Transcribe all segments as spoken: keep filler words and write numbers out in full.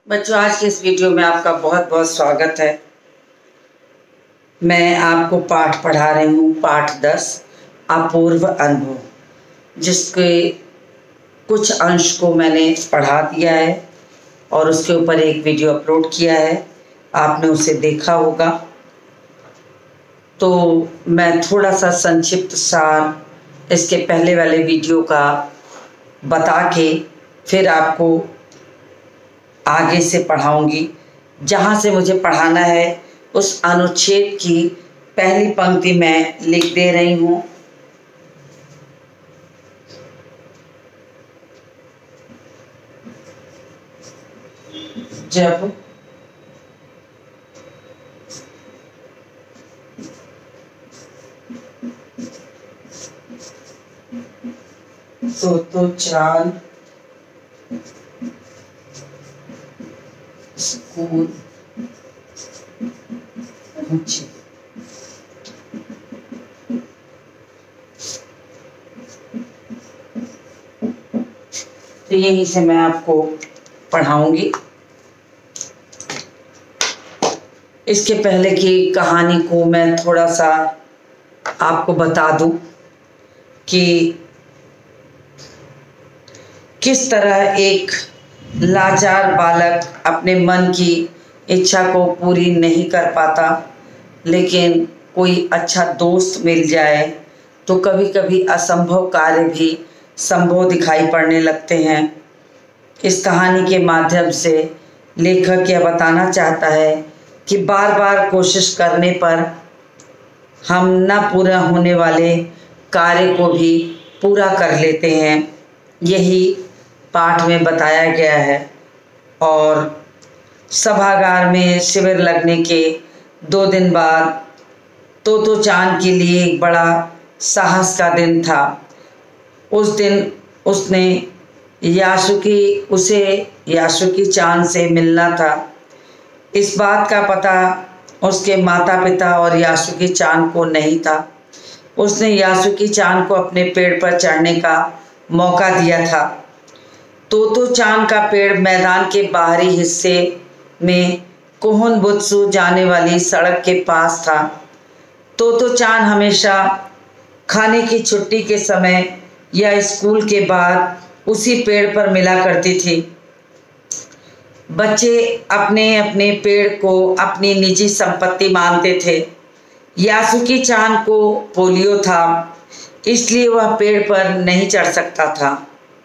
बच्चों, आज के इस वीडियो में आपका बहुत बहुत स्वागत है। मैं आपको पाठ पढ़ा रही हूँ, पाठ दस, अपूर्व अनुभव, जिसके कुछ अंश को मैंने पढ़ा दिया है और उसके ऊपर एक वीडियो अपलोड किया है। आपने उसे देखा होगा। तो मैं थोड़ा सा संक्षिप्त सार इसके पहले वाले वीडियो का बता के फिर आपको आगे से पढ़ाऊंगी। जहाँ से मुझे पढ़ाना है उस अनुच्छेद की पहली पंक्ति मैं लिख दे रही हूँ। जब तो तो चाल स्कूल पहुंची। तो यहीं से मैं आपको पढ़ाऊंगी। इसके पहले की कहानी को मैं थोड़ा सा आपको बता दूं कि किस तरह एक लाचार बालक अपने मन की इच्छा को पूरी नहीं कर पाता, लेकिन कोई अच्छा दोस्त मिल जाए तो कभी कभी असंभव कार्य भी संभव दिखाई पड़ने लगते हैं। इस कहानी के माध्यम से लेखक यह बताना चाहता है कि बार बार कोशिश करने पर हम न पूरा होने वाले कार्य को भी पूरा कर लेते हैं। यही पाठ में बताया गया है। और सभागार में शिविर लगने के दो दिन बाद तोतो चान के लिए एक बड़ा साहस का दिन था। उस दिन उसने यासुकी उसे यासुकी चान से मिलना था। इस बात का पता उसके माता पिता और यासुकी चान को नहीं था। उसने यासुकी चान को अपने पेड़ पर चढ़ने का मौका दिया था। तोतो चान का पेड़ मैदान के बाहरी हिस्से में कोहनबुत्सु जाने वाली सड़क के पास था। तोतो चान हमेशा खाने की छुट्टी के समय या स्कूल के बाद उसी पेड़ पर मिला करती थी। बच्चे अपने अपने पेड़ को अपनी निजी संपत्ति मानते थे। यासुकी चान को पोलियो था, इसलिए वह पेड़ पर नहीं चढ़ सकता था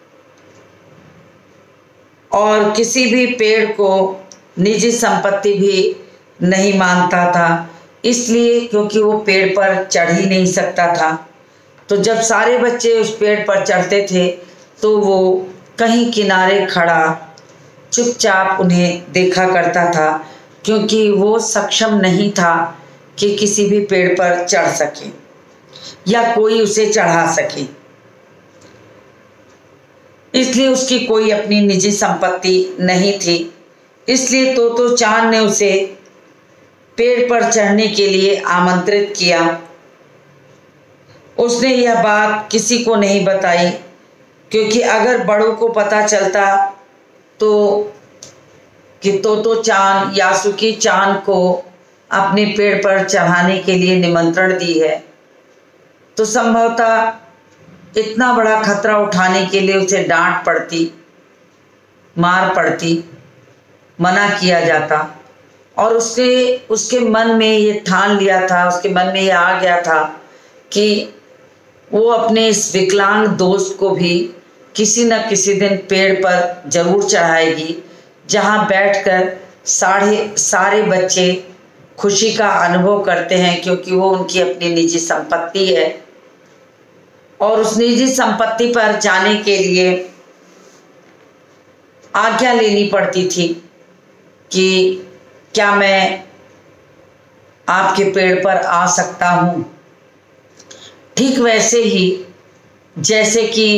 और किसी भी पेड़ को निजी संपत्ति भी नहीं मानता था, इसलिए क्योंकि वो पेड़ पर चढ़ ही नहीं सकता था। तो जब सारे बच्चे उस पेड़ पर चढ़ते थे तो वो कहीं किनारे खड़ा चुपचाप उन्हें देखा करता था, क्योंकि वो सक्षम नहीं था कि किसी भी पेड़ पर चढ़ सके या कोई उसे चढ़ा सके। इसलिए उसकी कोई अपनी निजी संपत्ति नहीं थी। इसलिए तोतो चान ने उसे पेड़ पर चढ़ने के लिए आमंत्रित किया। उसने यह बात किसी को नहीं बताई, क्योंकि अगर बड़ों को पता चलता तो कि तोतो चान यासुकी चान को अपने पेड़ पर चढ़ाने के लिए निमंत्रण दी है, तो संभवतः इतना बड़ा खतरा उठाने के लिए उसे डांट पड़ती, मार पड़ती, मना किया जाता। और उसके उसके मन में ये ठान लिया था, उसके मन में ये आ गया था कि वो अपने इस विकलांग दोस्त को भी किसी न किसी दिन पेड़ पर जरूर चढ़ाएगी, जहाँ बैठकर सारे सारे बच्चे खुशी का अनुभव करते हैं, क्योंकि वो उनकी अपनी निजी संपत्ति है। और उस निजी संपत्ति पर जाने के लिए आज्ञा लेनी पड़ती थी कि क्या मैं आपके पेड़ पर आ सकता हूँ। ठीक वैसे ही जैसे कि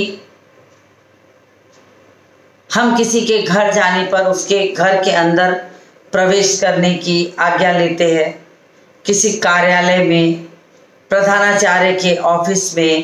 हम किसी के घर जाने पर उसके घर के अंदर प्रवेश करने की आज्ञा लेते हैं, किसी कार्यालय में, प्रधानाचार्य के ऑफिस में,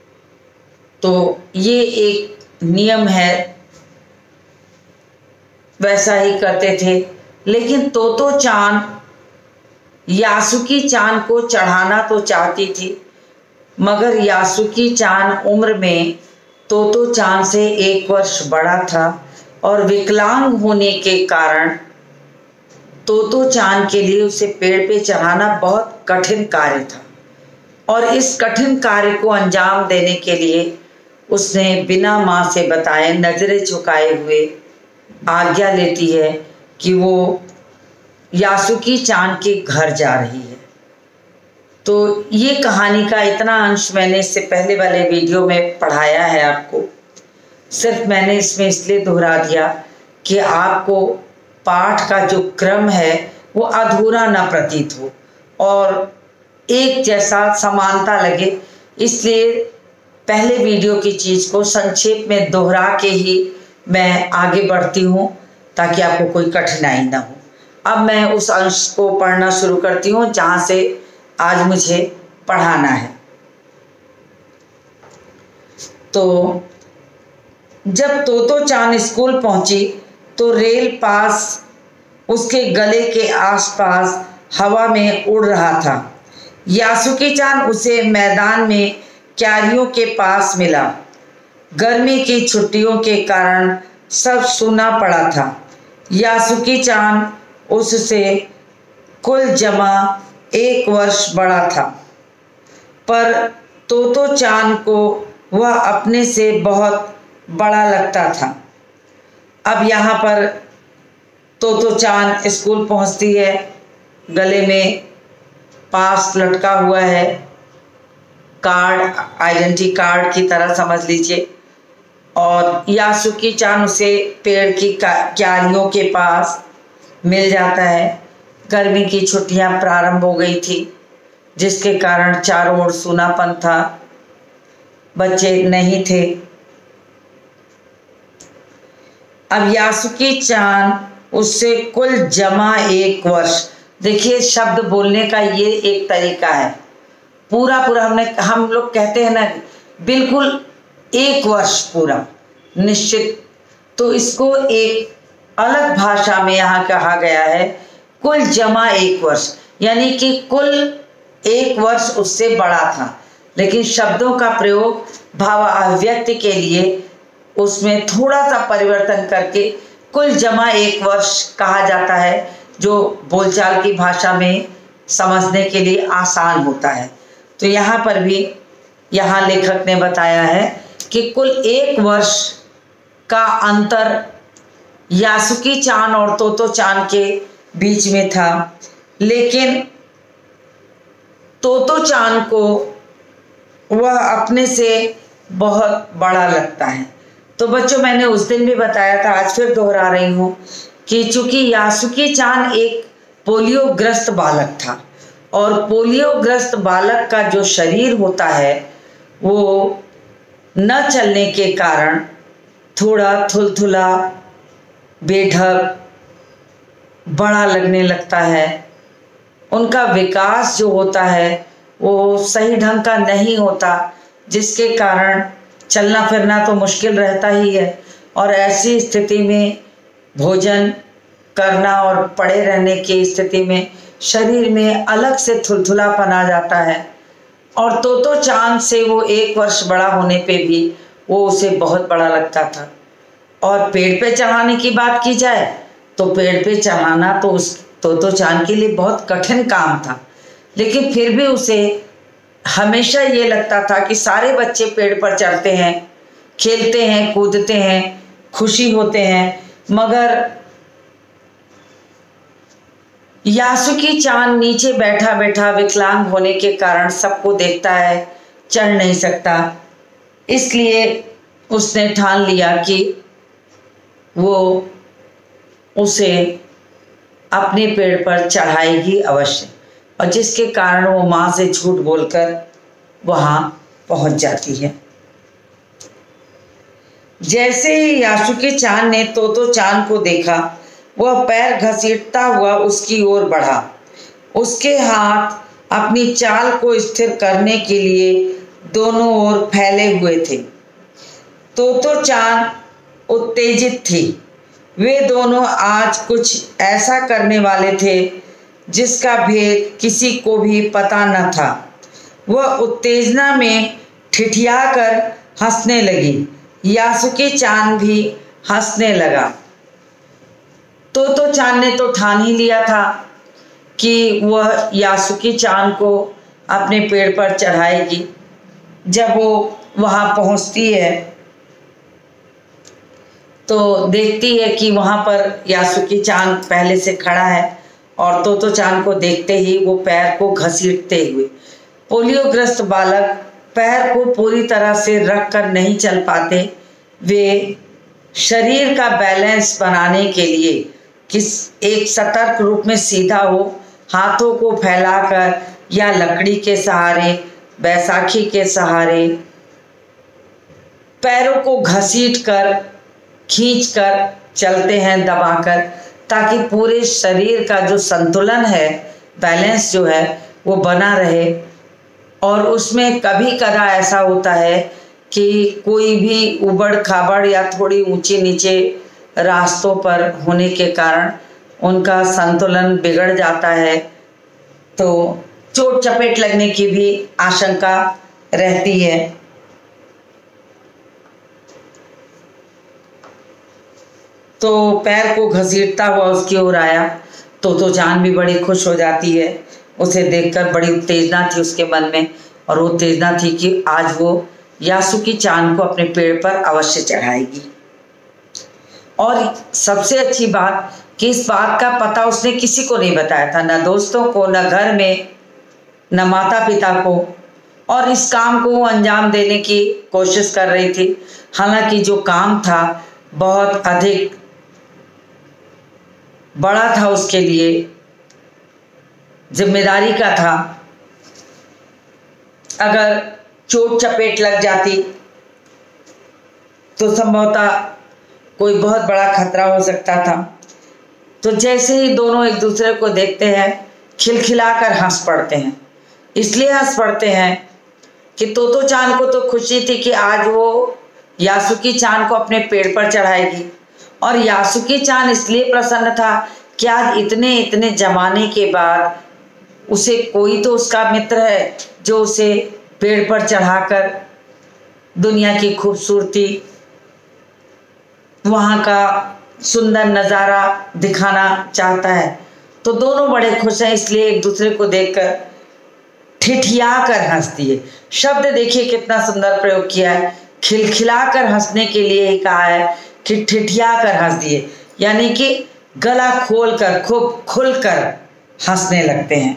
तो ये एक नियम है वैसा ही करते थे। लेकिन तोतो चान यासुकी चान को चढ़ाना तो चाहती थी, मगर यासुकी चान उम्र में तोतो चान से एक वर्ष बड़ा था और विकलांग होने के कारण तोतो चान के लिए उसे पेड़ पे चढ़ाना बहुत कठिन कार्य था। और इस कठिन कार्य को अंजाम देने के लिए उसने बिना माँ से बताए नजरें झुकाए हुए आज्ञा लेती है कि वो यासुकी चान के घर जा रही है। तो ये कहानी का इतना अंश मैंने इससे पहले वाले वीडियो में पढ़ाया है आपको। सिर्फ मैंने इसमें इसलिए दोहरा दिया कि आपको पाठ का जो क्रम है वो अधूरा ना प्रतीत हो और एक जैसा समानता लगे, इसलिए पहले वीडियो की चीज़ को संक्षेप में दोहरा के ही मैं आगे बढ़ती हूँ ताकि आपको कोई कठिनाई ना हो। अब मैं उस अंश को पढ़ना शुरू करती हूँ जहाँ से आज मुझे पढ़ाना है। तो जब तोतो चान स्कूल पहुंची तो रेल पास उसके गले के आसपास हवा में उड़ रहा था। यासुकी चान उसे मैदान में क्यारियों के पास मिला। गर्मी की छुट्टियों के कारण सब सूना पड़ा था। यासुकी चान उससे कुल जमा एक वर्ष बड़ा था, पर तोतो चान को वह अपने से बहुत बड़ा लगता था। अब यहाँ पर तोतो चान स्कूल पहुँचती है, गले में पास लटका हुआ है कार्ड, आइडेंटिटी कार्ड की तरह समझ लीजिए। और यासुकी चान उसे पेड़ की क्यारियों के पास मिल जाता है। गर्मी की छुट्टियां प्रारंभ हो गई थी, जिसके कारण चारों ओर सूनापन था, बच्चे नहीं थे। अब यासुकी चान उससे कुल जमा एक वर्ष, देखिए शब्द बोलने का ये एक तरीका है। पूरा पूरा हमने हम लोग कहते हैं ना बिल्कुल एक वर्ष पूरा निश्चित, तो इसको एक अलग भाषा में यहाँ कहा गया है कुल जमा एक वर्ष, यानी कि कुल एक वर्ष उससे बड़ा था। लेकिन शब्दों का प्रयोग भाव अभिव्यक्ति के लिए उसमें थोड़ा सा परिवर्तन करके कुल जमा एक वर्ष कहा जाता है, जो बोलचाल की भाषा में समझने के लिए आसान होता है। तो यहाँ पर भी यहाँ लेखक ने बताया है कि कुल एक वर्ष का अंतर यासुकी चान और तोतो चान के बीच में था। लेकिन तोतो चान को वह अपने से बहुत बड़ा लगता है। तो बच्चों, मैंने उस दिन भी बताया था, आज फिर दोहरा रही हूँ कि चूंकि यासुकी चान एक पोलियोग्रस्त बालक था और पोलियोग्रस्त बालक का जो शरीर होता है वो न चलने के कारण थोड़ा थुलथुला, बेढक, बड़ा लगने लगता है। उनका विकास जो होता है वो सही ढंग का नहीं होता, जिसके कारण चलना फिरना तो मुश्किल रहता ही है। और ऐसी स्थिति में भोजन करना और पड़े रहने की स्थिति में शरीर में अलग से थुलथुलापन आ जाता है। और तोतो चान से वो एक वर्ष बड़ा होने पे भी वो उसे बहुत बड़ा लगता था। और पेड़ पे चढ़ाने की बात की जाए तो पेड़ पे चढ़ाना तो उस तोतो चान के लिए बहुत कठिन काम था, लेकिन फिर भी उसे हमेशा ये लगता था कि सारे बच्चे पेड़ पर चढ़ते हैं, खेलते हैं, कूदते हैं, खुशी होते हैं, मगर यासुकी चान नीचे बैठा बैठा विकलांग होने के कारण सबको देखता है, चढ़ नहीं सकता। इसलिए उसने ठान लिया कि वो उसे अपने पेड़ पर चढ़ाएगी अवश्य, और जिसके कारण वो माँ से झूठ बोलकर वहाँ पहुँच जाती है। जैसे ही यासुकी चान ने तोतो चान को देखा, वह पैर घसीटता हुआ उसकी ओर बढ़ा। उसके हाथ अपनी चाल को स्थिर करने के लिए दोनों ओर फैले हुए थे। तोतो चान उत्तेजित थी। वे दोनों आज कुछ ऐसा करने वाले थे जिसका भेद किसी को भी पता न था। वह उत्तेजना में ठिठियाकर हंसने लगी। यासुकी चान भी हंसने लगा। तो तो चान ने तो ठान ही लिया था कि वह यासुकी चान को अपने पेड़ पर चढ़ाएगी। जब वो वहाँ पहुँचती है तो देखती है कि वहाँ पर यासुकी चान पहले से खड़ा है और तोतो चान को देखते ही वो पैर को घसीटते हुए, पोलियोग्रस्त बालक पैर को पूरी तरह से रख कर नहीं चल पाते, वे शरीर का बैलेंस बनाने के लिए किस एक सतर्क रूप में सीधा हो, हाथों को फैलाकर या लकड़ी के सहारे, बैसाखी के सहारे पैरों को घसीट कर खींच कर चलते हैं दबाकर, ताकि पूरे शरीर का जो संतुलन है, बैलेंस जो है वो बना रहे। और उसमें कभी कदा ऐसा होता है कि कोई भी उबड़ खाबड़ या थोड़ी ऊंची नीचे रास्तों पर होने के कारण उनका संतुलन बिगड़ जाता है, तो चोट चपेट लगने की भी आशंका रहती है। तो पैर को घसीटता हुआ उसकी ओर आया। तो तो चान भी बड़ी खुश हो जाती है। उसे देखकर बड़ी उत्तेजना थी उसके मन में, और वो उत्तेजना थी कि आज वो यासुकी चान को अपने पेड़ पर अवश्य चढ़ाएगी। और सबसे अच्छी बात कि इस बात का पता उसने किसी को नहीं बताया था, न दोस्तों को, न घर में, न माता पिता को। और इस काम को वो अंजाम देने की कोशिश कर रही थी। हालांकि जो काम था बहुत अधिक बड़ा था, उसके लिए जिम्मेदारी का था। अगर चोट चपेट लग जाती तो संभवतः कोई बहुत बड़ा खतरा हो सकता था। तो जैसे ही दोनों एक दूसरे को देखते हैं, खिलखिलाकर हंस पड़ते हैं। इसलिए हंस पड़ते हैं कि तोतो चान को तो खुशी थी कि आज वो यासुकी चान को अपने पेड़ पर चढ़ाएगी, और यासुकी चान इसलिए प्रसन्न था कि आज इतने इतने जमाने के बाद उसे कोई तो उसका मित्र है जो उसे पेड़ पर चढ़ाकर दुनिया की खूबसूरती, वहाँ का सुंदर नज़ारा दिखाना चाहता है। तो दोनों बड़े खुश हैं, इसलिए एक दूसरे को देखकर ठिठिया कर हंसती है। शब्द देखिए कितना सुंदर प्रयोग किया है। खिलखिलाकर हंसने के लिए ही कहा है कि ठिठिया कर हंस दिए, यानी कि गला खोलकर खूब खुलकर हंसने लगते हैं।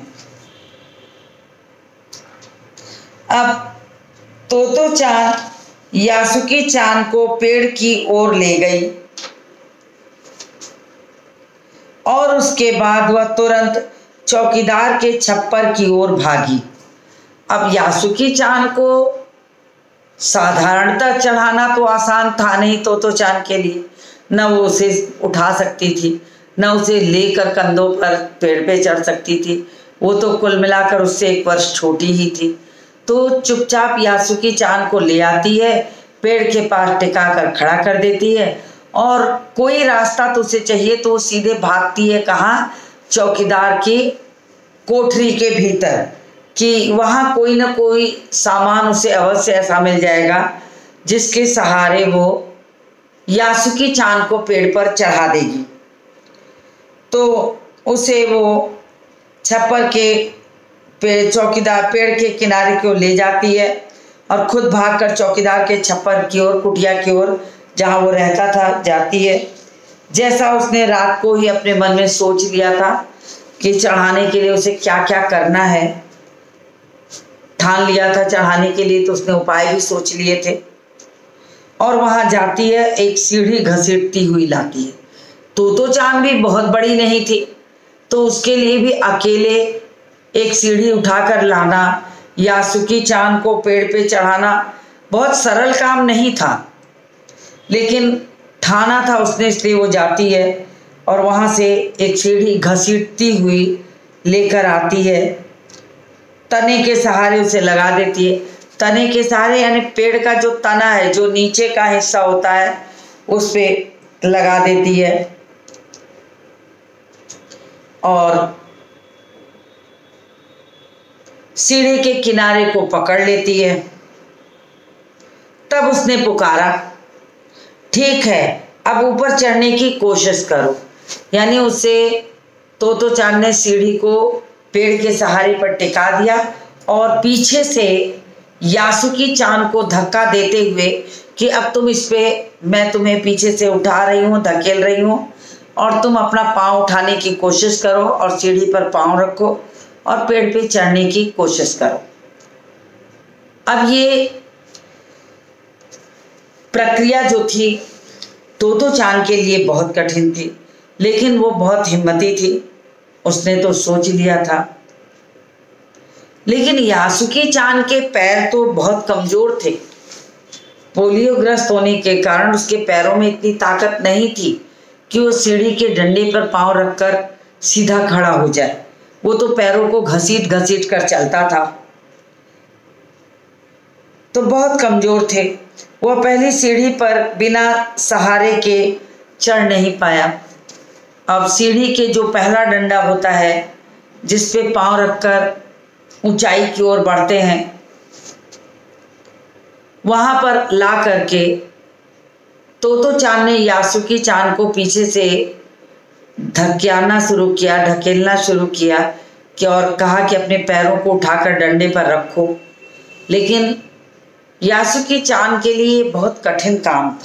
अब तोतो चान यासुकी चान को पेड़ की ओर ले गई और उसके बाद वह तुरंत चौकीदार के छप्पर की ओर भागी। अब यासुकी चान को साधारणतः चढ़ाना तो आसान था नहीं तोतो चान के लिए, न वो उसे उठा सकती थी, न उसे लेकर कंधों पर पेड़ पे चढ़ सकती थी। वो तो कुल मिलाकर उससे एक वर्ष छोटी ही थी। तो चुपचाप यासुकी चान को ले आती है, पेड़ के पास टिका कर खड़ा कर देती है, और कोई रास्ता तो उसे चाहिए तो वो सीधे भागती है कहाँ, चौकीदार की कोठरी के भीतर, कि वहाँ कोई ना कोई सामान उसे अवश्य ऐसा मिल जाएगा जिसके सहारे वो यासुकी चान को पेड़ पर चढ़ा देगी। तो उसे वो छप्पर के पेड़ चौकीदार पेड़ के किनारे की ओर ले जाती है और खुद भागकर चौकीदार के छप्पर की ओर, कुटिया की ओर, जहाँ वो रहता था, जाती है। जैसा उसने रात को ही अपने मन में सोच लिया था कि चढ़ाने के लिए उसे क्या क्या करना है, ठान लिया था चढ़ाने के लिए, तो उसने उपाय भी सोच लिए थे। और वहाँ जाती है, एक सीढ़ी घसीटती हुई लाती है। तोतो चान भी बहुत बड़ी नहीं थी, तो उसके लिए भी अकेले एक सीढ़ी उठाकर लाना, यासुकी चान को पेड़ पे चढ़ाना बहुत सरल काम नहीं था, लेकिन ठाना था उसने, इसलिए वो जाती है और वहाँ से एक सीढ़ी घसीटती हुई लेकर आती है, तने के सहारे उसे लगा देती है। तने के सहारे यानी पेड़ का जो तना है, जो नीचे का हिस्सा होता है, उस पे लगा देती है। और सीढ़ी के किनारे को पकड़ लेती है। तब उसने पुकारा, ठीक है, अब ऊपर चढ़ने की कोशिश करो। यानी उसे तोतो चान ने सीढ़ी को पेड़ के सहारे पर टिका दिया और पीछे से यासुकी चान को धक्का देते हुए कि अब तुम इस पे, मैं तुम्हें पीछे से उठा रही हूँ, धकेल रही हूँ और तुम अपना पाँव उठाने की कोशिश करो और सीढ़ी पर पाँव रखो और पेड़ पे चढ़ने की कोशिश करो। अब ये प्रक्रिया जो थी तोतो चान के लिए बहुत कठिन थी, लेकिन वो बहुत हिम्मती थी, उसने तो सोच लिया था। लेकिन यासुकी चान के पैर तो बहुत कमजोर थे। पोलियोग्रस्त होने के कारण उसके पैरों में इतनी ताकत नहीं थी कि वो सीढ़ी के डंडे पर पांव रखकर सीधा खड़ा हो जाए। वो तो पैरों को घसीट घसीट कर चलता था, तो बहुत कमजोर थे। वह पहली सीढ़ी पर बिना सहारे के चढ़ नहीं पाया। अब सीढ़ी के जो पहला डंडा होता है जिस पे पांव रखकर ऊंचाई की ओर बढ़ते हैं, वहां पर ला करके तोतो चान ने यासुकी चान को पीछे से धकेलना शुरू किया, ढकेलना शुरू किया कि और कहा कि अपने पैरों को उठाकर डंडे पर रखो। लेकिन यासुकी चान के लिए बहुत कठिन काम था।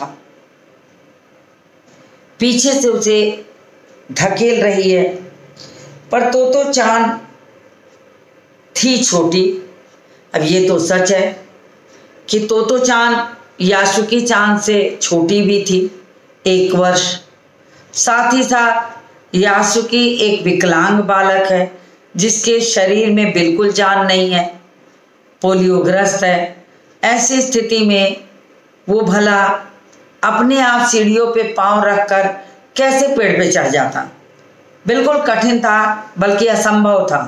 पीछे से उसे धकेल रही है, पर तोतो चान थी छोटी। अब ये तो सच है कि तोतो चान यासुकी चान से छोटी भी थी, एक वर्ष। साथ ही साथ यासुकी एक विकलांग बालक है जिसके शरीर में बिल्कुल जान नहीं है, पोलियोग्रस्त है। ऐसी स्थिति में वो भला अपने आप सीढ़ियों पे पांव रखकर कैसे पेड़ पे चढ़ जाता? बिल्कुल कठिन था, बल्कि असंभव था।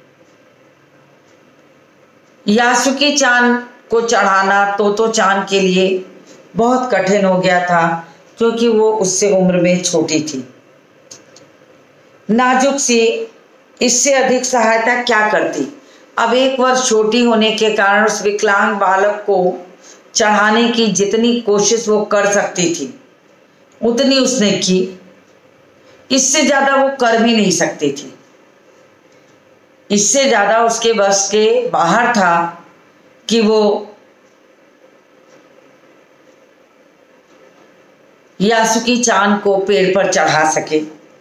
यासुकी चान को चढ़ाना तोतो चान के लिए बहुत कठिन हो गया था, क्योंकि वो उससे उम्र में छोटी थी, नाजुक सी। इससे अधिक सहायता क्या करती? अब एक वर्ष छोटी होने के कारण उस विकलांग बालक को चढ़ाने की जितनी कोशिश वो कर सकती थी उतनी उसने की। इससे ज्यादा वो कर भी नहीं सकती थी। इससे ज्यादा उसके बस के बाहर था कि वो यासुकी चान को पेड़ पर चढ़ा सके।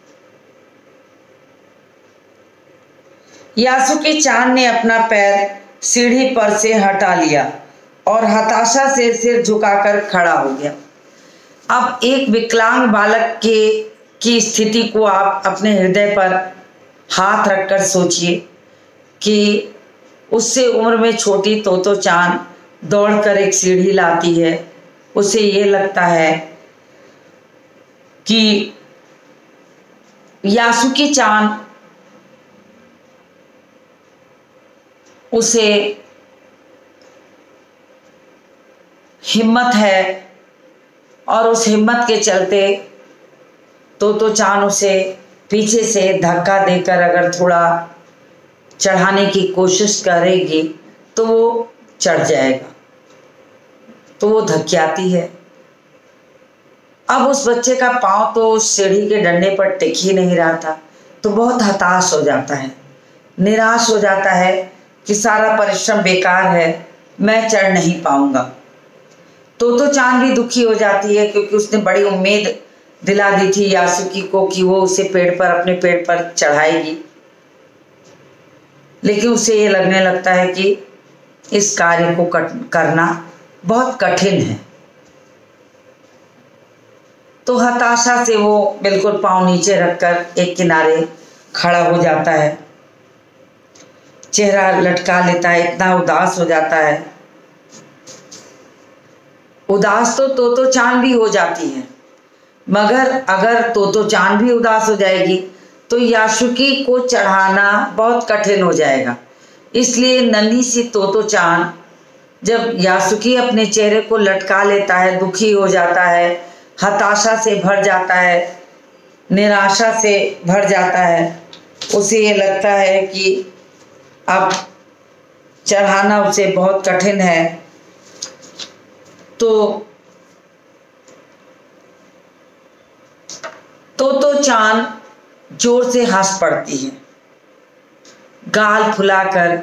यासुकी चान ने अपना पैर सीढ़ी पर से हटा लिया और हताशा से सिर झुकाकर खड़ा हो गया। अब एक विकलांग बालक के की स्थिति को आप अपने हृदय पर हाथ रखकर सोचिए कि उससे उम्र में छोटी तोतो चान दौड़कर एक सीढ़ी लाती है। उसे ये लगता है कि यासुकी चान उसे हिम्मत है और उस हिम्मत के चलते तोतो चान उसे पीछे से धक्का देकर अगर थोड़ा चढ़ाने की कोशिश करेगी तो वो चढ़ जाएगा, तो वो धक्याती है। अब उस बच्चे का पांव तो उस सीढ़ी के डंडे पर टिक ही नहीं रहा था, तो बहुत हताश हो जाता है, निराश हो जाता है कि सारा परिश्रम बेकार है, मैं चढ़ नहीं पाऊंगा। तोतो चान भी दुखी हो जाती है, क्योंकि उसने बड़ी उम्मीद दिला दी थी यासुकी को कि वो उसे पेड़ पर अपने पेड़ पर चढ़ाएगी। लेकिन उसे ये लगने लगता है कि इस कार्य को करना बहुत कठिन है। तो हताशा से वो बिल्कुल पांव नीचे रखकर एक किनारे खड़ा हो जाता है, चेहरा लटका लेता है, इतना उदास हो जाता है। उदास तो तोतो चान भी हो जाती है, मगर अगर तोतो चान भी उदास हो जाएगी तो यासुकी को चढ़ाना बहुत कठिन हो जाएगा। इसलिए नन्ही सी तोतो चान जब यासुकी अपने चेहरे को लटका लेता है, दुखी हो जाता है, हताशा से भर जाता है, निराशा से भर जाता है, उसे ये लगता है कि अब चढ़ाना उसे बहुत कठिन है, तो तो तो चांद जोर से हंस पड़ती है, गाल फुलाकर,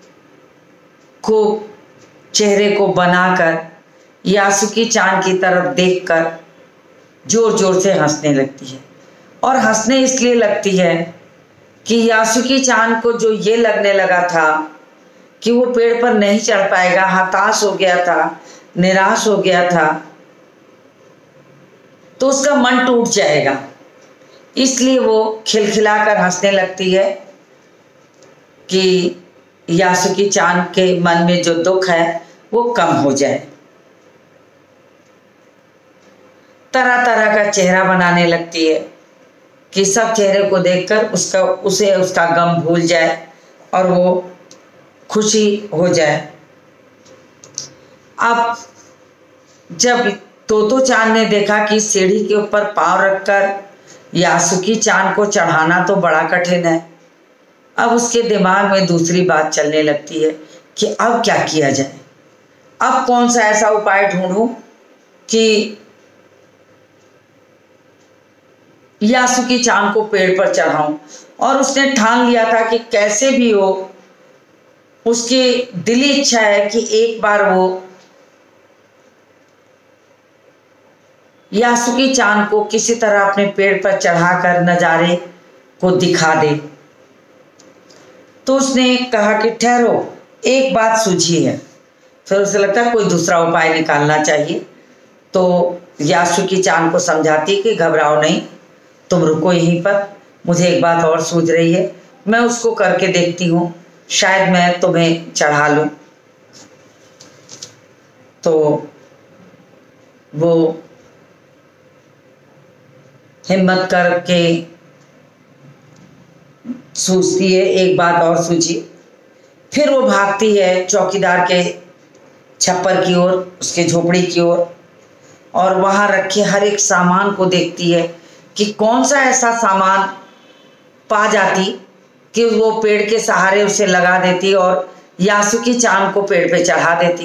खूब चेहरे को बनाकर यासुकी चांद की तरफ देखकर जोर जोर से हंसने लगती है। और हंसने इसलिए लगती है कि यासुकी चांद को जो ये लगने लगा था कि वो पेड़ पर नहीं चढ़ पाएगा, हताश हो गया था, निराश हो गया था, तो उसका मन टूट जाएगा, इसलिए वो खिलखिलाकर हंसने लगती है कि यासुकी चांद के मन में जो दुख है वो कम हो जाए। तरह तरह का चेहरा बनाने लगती है कि सब चेहरे को देखकर उसका उसे उसका गम भूल जाए और वो खुशी हो जाए। अब जब तोतो चांद ने देखा कि सीढ़ी के ऊपर पांव रखकर यासुकी चांद को चढ़ाना तो बड़ा कठिन है, अब उसके दिमाग में दूसरी बात चलने लगती है कि अब क्या किया जाए, अब कौन सा ऐसा उपाय ढूंढूं कि यासुकी चांद को पेड़ पर चढ़ाऊं। और उसने ठान लिया था कि कैसे भी हो, उसकी दिली इच्छा है कि एक बार वो यासुकी चांद को किसी तरह अपने पेड़ पर चढ़ाकर नज़ारे को दिखा दे। तो उसने कहा कि ठहरो, एक बात सूझी है। फिर उसे लगता है कोई दूसरा उपाय निकालना चाहिए, तो यासुकी चांद को समझाती कि घबराओ नहीं, तुम रुको यहीं पर, मुझे एक बात और सूझ रही है, मैं उसको करके देखती हूँ, शायद मैं तुम्हें चढ़ा लूँ। तो वो हिम्मत करके सोचती है, एक बात और सूझी। फिर वो भागती है चौकीदार के छप्पर की ओर, उसके झोपड़ी की ओर, और वहाँ रखे हर एक सामान को देखती है कि कौन सा ऐसा सामान पा जाती कि वो पेड़ के सहारे उसे लगा देती और यासुकी चांद को पेड़ पे चढ़ा देती।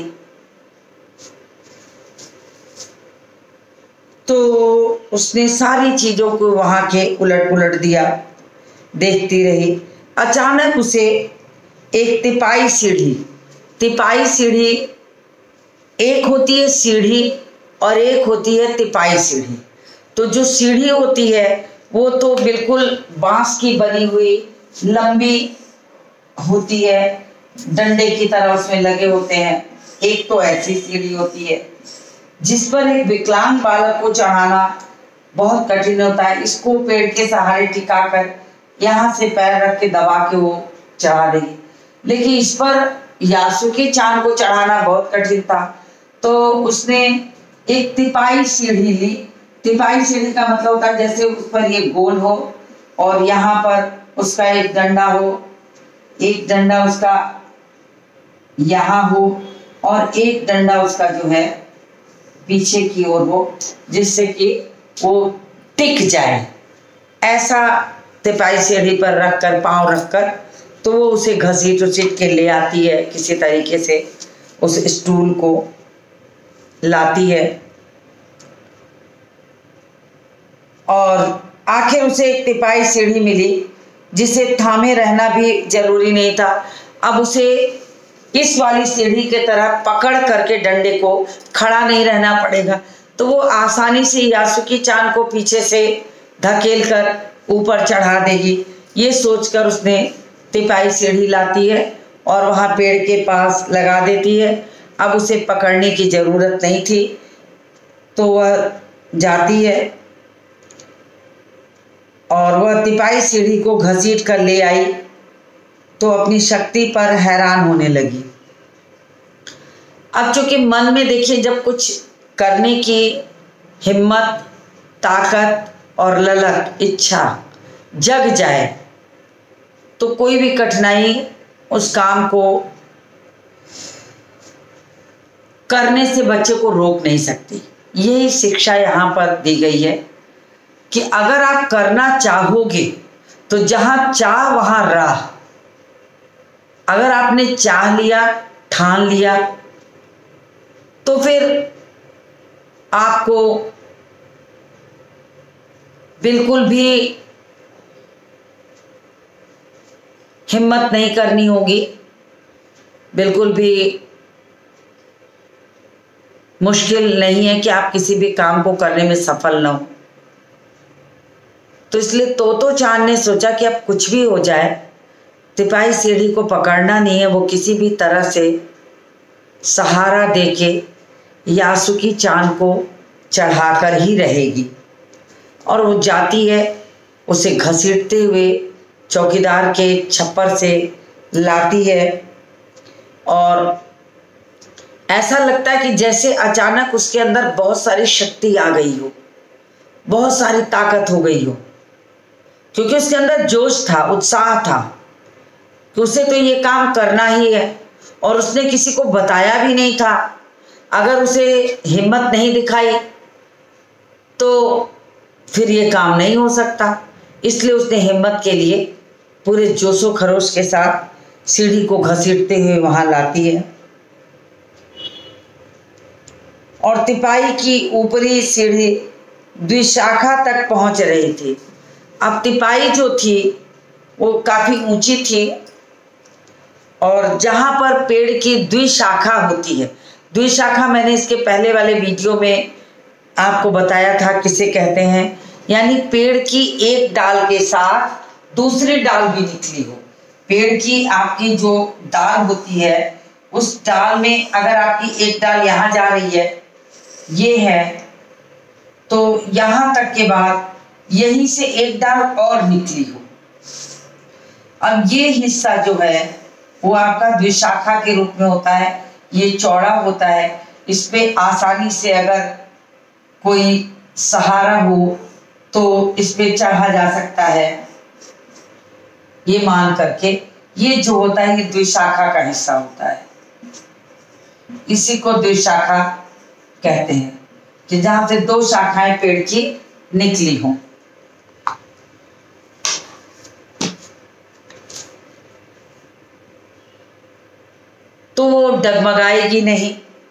तो उसने सारी चीज़ों को वहाँ के उलट पुलट दिया, देखती रही। अचानक उसे एक तिपाई सीढ़ी, तिपाई सीढ़ी एक होती है सीढ़ी और एक होती है तिपाई सीढ़ी। तो जो सीढ़ी होती है वो तो बिल्कुल बांस की बनी हुई लंबी होती है, डंडे की तरह उसमें लगे होते हैं। एक तो ऐसी सीढ़ी होती है जिस पर एक विकलांग बालक को चढ़ाना बहुत कठिन होता है। इसको पेड़ के सहारे टिकाकर यहाँ से पैर रख के दबा के वो चढ़ा देगी, लेकिन इस पर यासुकी चांद को चढ़ाना बहुत कठिन था। तो उसने एक तिपाई सीढ़ी ली। तिपाई सीढ़ी का मतलब होता है जैसे उस पर ये गोल हो और यहाँ पर उसका एक डंडा हो, एक डंडा उसका यहाँ हो और एक डंडा उसका जो है पीछे की ओर हो, जिससे कि वो टिक जाए। ऐसा तिपाई सीढ़ी पर रखकर, पांव रखकर, तो वो उसे घसीट उसीट के ले आती है, किसी तरीके से उस स्टूल को लाती है और आखिर उसे एक तिपाई सीढ़ी मिली जिसे थामे रहना भी जरूरी नहीं था। अब उसे इस वाली सीढ़ी के तरह पकड़ करके डंडे को खड़ा नहीं रहना पड़ेगा, तो वो आसानी से यासुकी चांद को पीछे से धकेल कर ऊपर चढ़ा देगी। ये सोचकर उसने तिपाई सीढ़ी लाती है और वहाँ पेड़ के पास लगा देती है। अब उसे पकड़ने की ज़रूरत नहीं थी, तो वह जाती है और वह तिपाई सीढ़ी को घसीट कर ले आई, तो अपनी शक्ति पर हैरान होने लगी। अब चूंकि मन में देखिए, जब कुछ करने की हिम्मत, ताकत और ललक, इच्छा जग जाए तो कोई भी कठिनाई उस काम को करने से बच्चे को रोक नहीं सकती। यही शिक्षा यहाँ पर दी गई है कि अगर आप करना चाहोगे तो जहां चाह वहां राह। अगर आपने चाह लिया, ठान लिया, तो फिर आपको बिल्कुल भी हिम्मत नहीं करनी होगी, बिल्कुल भी मुश्किल नहीं है कि आप किसी भी काम को करने में सफल ना हो। तो इसलिए तोतो चांद ने सोचा कि अब कुछ भी हो जाए, तिपाही सीढ़ी को पकड़ना नहीं है, वो किसी भी तरह से सहारा देके यासुकी चांद को चढ़ाकर ही रहेगी। और वो जाती है, उसे घसीटते हुए चौकीदार के छप्पर से लाती है, और ऐसा लगता है कि जैसे अचानक उसके अंदर बहुत सारी शक्ति आ गई हो, बहुत सारी ताकत हो गई हो, क्योंकि उसके अंदर जोश था, उत्साह था कि उसे तो ये काम करना ही है, और उसने किसी को बताया भी नहीं था। अगर उसे हिम्मत नहीं दिखाई तो फिर ये काम नहीं हो सकता। इसलिए उसने हिम्मत के लिए पूरे जोशो खरोश के साथ सीढ़ी को घसीटते हुए वहां लाती है, और तिपाही की ऊपरी सीढ़ी द्विशाखा तक पहुंच रही थी। अब तिपाही जो थी वो काफी ऊंची थी, और जहां पर पेड़ की द्विशाखा होती है, द्विशाखा मैंने इसके पहले वाले वीडियो में आपको बताया था किसे कहते हैं, यानी पेड़ की एक डाल के साथ दूसरी डाल भी निकली हो। पेड़ की आपकी जो डाल होती है, उस डाल में अगर आपकी एक डाल यहाँ जा रही है, ये है, तो यहाँ तक के बाद यहीं से एक डाल और निकली हो। अब ये हिस्सा जो है वो आपका द्विशाखा के रूप में होता है, ये चौड़ा होता है, इस पे आसानी से अगर कोई सहारा हो तो इस पे चढ़ा जा सकता है, ये मान करके। ये जो होता है ये द्विशाखा का हिस्सा होता है, इसी को द्विशाखा कहते हैं, कि जहां से दो शाखाएं पेड़ की निकली हों। तो वो डगमगाएगी नहीं।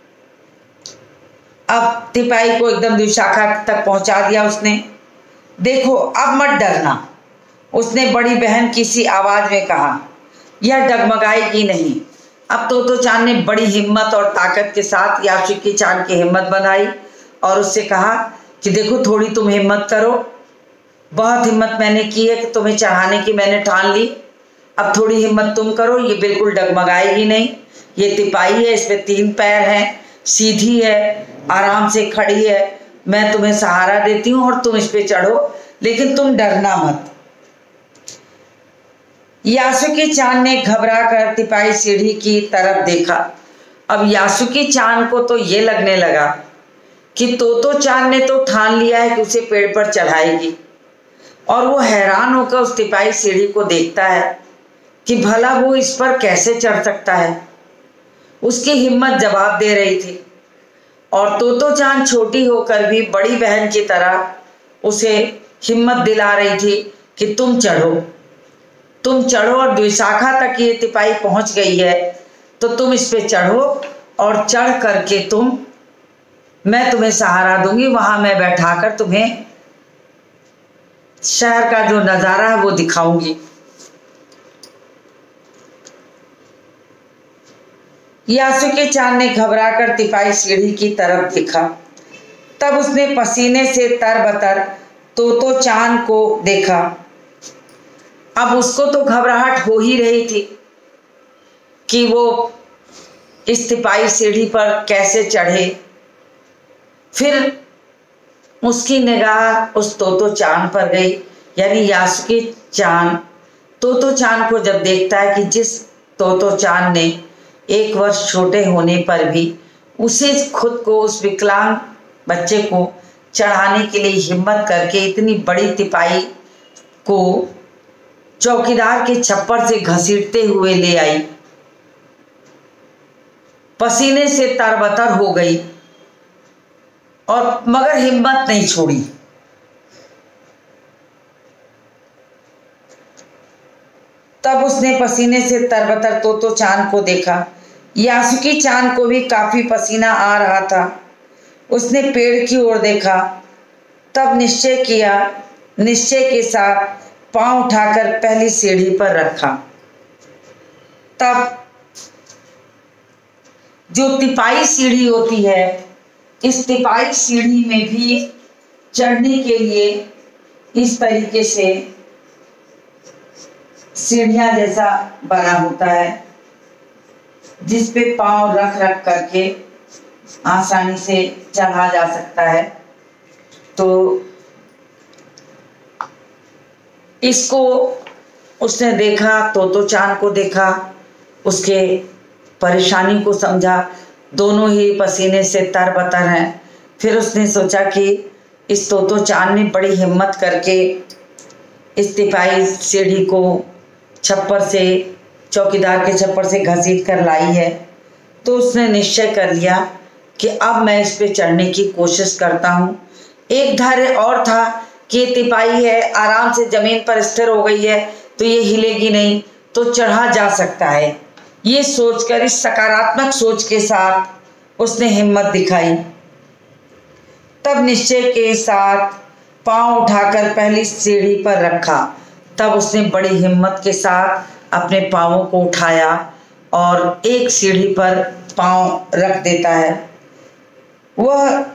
अब तिपाही को एकदम द्विशाखा तक पहुंचा दिया उसने। देखो अब मत डरना, उसने बड़ी बहन की सी आवाज में कहा, यह डगमगाएगी नहीं। अब तोतो चांद ने बड़ी हिम्मत और ताकत के साथ यासुकी चांद की हिम्मत बनाई और उससे कहा कि देखो थोड़ी तुम हिम्मत करो, बहुत हिम्मत मैंने की है कि तुम्हें चढ़ाने की मैंने ठान ली, अब थोड़ी हिम्मत तुम करो, ये बिल्कुल डगमगाएगी नहीं। ये तिपाही है, इसमें तीन पैर हैं, सीधी है, आराम से खड़ी है, मैं तुम्हें सहारा देती हूँ और तुम इस पे चढ़ो, लेकिन तुम डरना मत। यासुकी चांद ने घबरा कर तिपाही सीढ़ी की तरफ देखा। अब यासुकी चांद को तो ये लगने लगा कि तोतो चांद ने तो ठान लिया है कि उसे पेड़ पर चढ़ाएगी, और वो हैरान होकर उस तिपाही सीढ़ी को देखता है कि भला वो इस पर कैसे चढ़ सकता है। उसकी हिम्मत जवाब दे रही थी, और तोतो चांद छोटी होकर भी बड़ी बहन की तरह उसे हिम्मत दिला रही थी कि तुम चढ़ो, तुम चढ़ो, और द्विशाखा तक ये तिपाही पहुंच गई है, तो तुम इस पे चढ़ो, और चढ़ करके तुम, मैं तुम्हें सहारा दूंगी, वहां मैं बैठाकर तुम्हें शहर का जो नजारा है वो दिखाऊंगी। यासुकी चांद ने घबराकर तिपाही सीढ़ी की तरफ देखा। तब उसने पसीने से तरबतर तोतो चांद को देखा। अब उसको तो घबराहट हो ही रही थी कि वो इस तिपाही सीढ़ी पर कैसे चढ़े। फिर उसकी निगाह उस तोतो चांद पर गई, यानी यासुकी चांद तोतो चांद को जब देखता है कि जिस तोतो चांद ने एक वर्ष छोटे होने पर भी उसे खुद को, उस विकलांग बच्चे को चढ़ाने के लिए हिम्मत करके इतनी बड़ी तिपाही को चौकीदार के छप्पर से घसीटते हुए ले आई, पसीने से तरबतर हो गई, और मगर हिम्मत नहीं छोड़ी। तब उसने पसीने से तरबतर तोतो चान को देखा। यासुकी चान को भी काफी पसीना आ रहा था। उसने पेड़ की ओर देखा, तब निश्चय किया निश्चय के साथ पांव उठाकर पहली सीढ़ी पर रखा। तब जो तिपाई सीढ़ी होती है, इस तिपाई सीढ़ी में भी चढ़ने के लिए इस तरीके से सीढ़ियां जैसा बना होता है, जिस पे पांव रख रख करके आसानी से चढ़ा जा सकता है। तो इसको उसने देखा, तोतो चान को देखा, उसके परेशानी को समझा। दोनों ही पसीने से तरबतर हैं। फिर उसने सोचा कि इस तोतो चान ने बड़ी हिम्मत करके इस तिपाई सीढ़ी को छप्पर से, चौकीदार के छप्पर से घसीट कर लाई है। तो उसने निश्चय कर लिया कि अब मैं इस पे चढ़ने की कोशिश करता हूँ। एक धैर्य और था कि ये तिपाई है, आराम से जमीन पर स्थिर हो गई है, तो ये हिलेगी नहीं, तो चढ़ा जा सकता है। ये सोचकर, इस सकारात्मक सोच के साथ उसने हिम्मत दिखाई। तब निश्चय के साथ पांव उठाकर पहली सीढ़ी पर रखा। तब उसने बड़ी हिम्मत के साथ अपने पांवों को उठाया और एक सीढ़ी पर पांव रख देता है। वह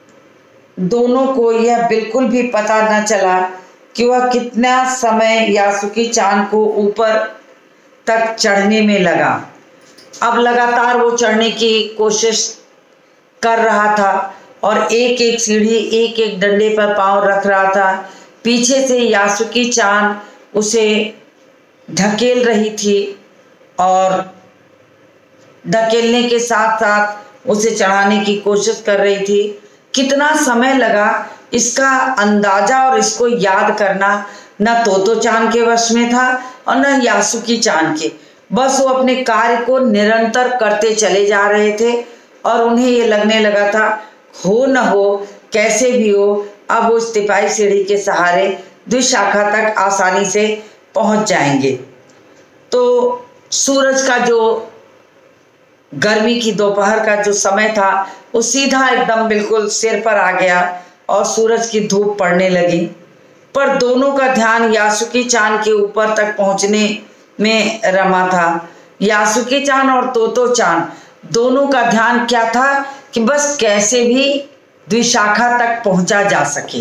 दोनों को यह बिल्कुल भी पता न चला कि वह कितना समय यासुकी चान को ऊपर तक चढ़ने में लगा। अब लगातार वो चढ़ने की कोशिश कर रहा था और एक एक सीढ़ी, एक एक डंडे पर पांव रख रहा था। पीछे से यासुकी चान उसे ढकेल रही थी और ढकेलने के साथ साथ उसे चढ़ाने की कोशिश कर रही थी। कितना समय लगा इसका अंदाजा और इसको याद करना न तोतो चान के वश में था और न यासुकी चान के। बस वो अपने कार्य को निरंतर करते चले जा रहे थे और उन्हें ये लगने लगा था, हो न हो, कैसे भी हो, अब वो तिपाई सीढ़ी के सहारे द्विशाखा तक आसानी से पहुंच जाएंगे। तो सूरज का जो गर्मी की दोपहर का जो समय था, वो सीधा एकदम बिल्कुल सिर पर आ गया और सूरज की धूप पड़ने लगी। पर दोनों का ध्यान यासुकी चान के ऊपर तक पहुंचने में रमा था। यासुकी चान और तोतो चान दोनों का ध्यान क्या था कि बस कैसे भी द्विशाखा तक पहुंचा जा सके।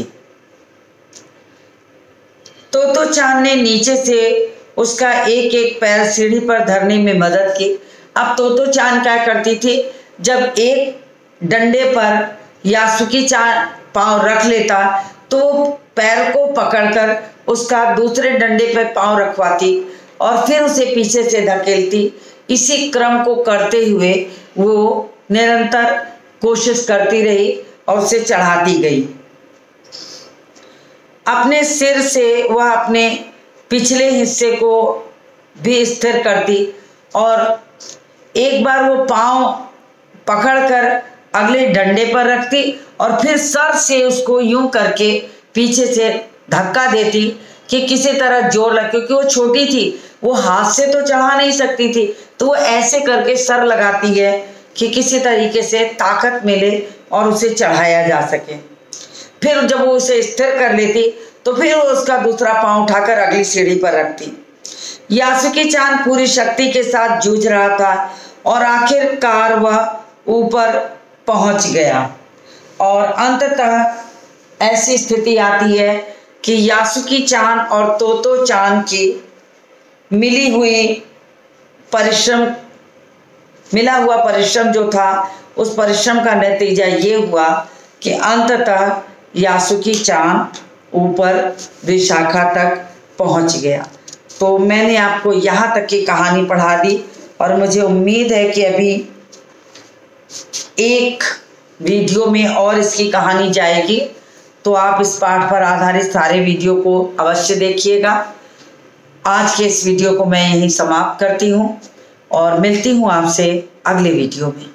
तोतो चान ने नीचे से उसका एक एक पैर सीढ़ी पर धरने में मदद की। अब तोतो चान क्या करती थी, जब एक डंडे पर यासुकी चान पांव रख लेता तो पैर को पकड़कर उसका दूसरे डंडे पर पांव रखवाती और फिर उसे पीछे से धकेलती। इसी क्रम को करते हुए वो निरंतर कोशिश करती रही और उसे चढ़ाती गई। अपने सिर से वह अपने पिछले हिस्से को भी स्थिर करती और एक बार वो पांव पकड़कर अगले डंडे पर रखती और फिर सर से उसको यूं करके पीछे से धक्का देती कि किसी तरह जोर लगे, क्योंकि वो छोटी थी, वो हाथ से तो चढ़ा नहीं सकती थी, तो वो ऐसे करके सर लगाती है कि किसी तरीके से ताकत मिले और उसे चढ़ाया जा सके। फिर जब वो उसे स्थिर कर लेती तो फिर वो उसका दूसरा पांव उठाकर अगली सीढ़ी पर रखती। यासुकी चान पूरी शक्ति के साथ जूझ रहा था और आखिरकार वह ऊपर पहुंच गया और अंततः ऐसी स्थिति आती है कि यासुकी चान और तोतो चान की मिली हुई परिश्रम मिला हुआ परिश्रम जो था, उस परिश्रम का नतीजा ये हुआ कि अंततः यासुकी चान ऊपर विशाखा तक पहुंच गया। तो मैंने आपको यहाँ तक की कहानी पढ़ा दी और मुझे उम्मीद है कि अभी एक वीडियो में और इसकी कहानी जाएगी, तो आप इस पाठ पर आधारित सारे वीडियो को अवश्य देखिएगा। आज के इस वीडियो को मैं यहीं समाप्त करती हूँ और मिलती हूँ आपसे अगले वीडियो में।